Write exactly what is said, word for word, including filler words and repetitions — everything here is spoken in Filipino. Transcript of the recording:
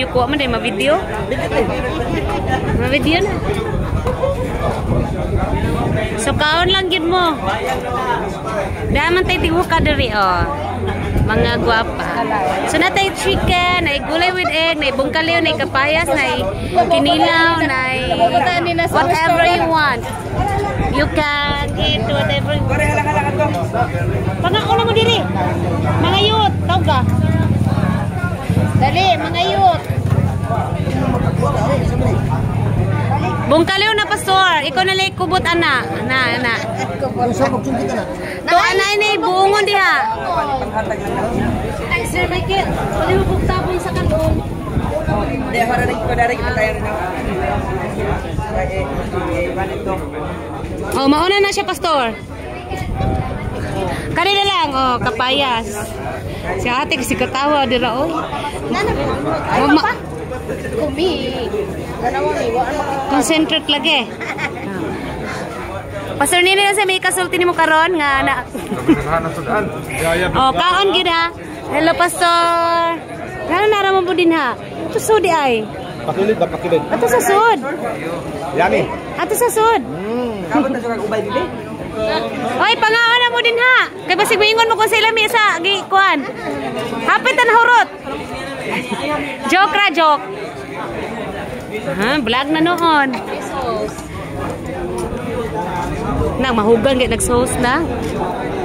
Video ko man day ma-video. Ma-video na. So kaon lang gid mo. Daman tay tingog ka diri oh. Mga guwapa. So natay chicken, ay gulay with egg, nay bungkaliw, nay kapayas, nay kinilaw, nay whatever you want. You can eat whatever you want. Pangako na mo diri. Mga yut, tawag ka. Dali, mga yut. Bungkaliw na pastor, ikaw na lay kubot ana, na ana. To ana ini buungon diha. Sir Michael, pwede mo bugtabon sa kanong. Di ako na rin ko na rin patayan na. Oh, mauna na siya pastor. Kanina lang, oh, kapayas. Si ate kasi katawa dira oy. Nana pa? Kumi. Concentrate lagi. Pastor nini na sa may kasulti ni mo karon nga na. Oh, kaon gyud ha. Hello pastor. Ano nara mo din ha? Ito sud ay. Pakilid ba pakilid? Ato sa sud. Yami. Ato sa sud. Hmm. Kabot na sa ubay dili. Oy, pangaon mo din ha. Kay basig moingon mo kun sa ilami sa gi kuan. Hapit na hurot. Joke ra joke. Ha, vlog na noon. Nang mahugan gid nag-sauce na.